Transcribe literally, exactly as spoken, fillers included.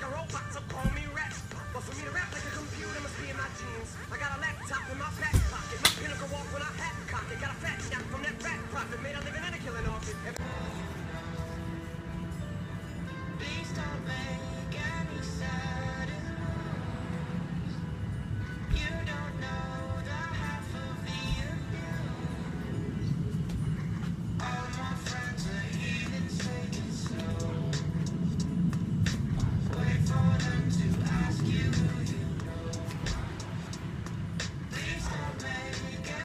a robot, so call me rap. But for me to rap like a computer must be in my genes. I got a laptop in my back pocket. My pinnacle walk when I hat cock it. Got a fat yacht from that rat profit. Made a living and a killing off it.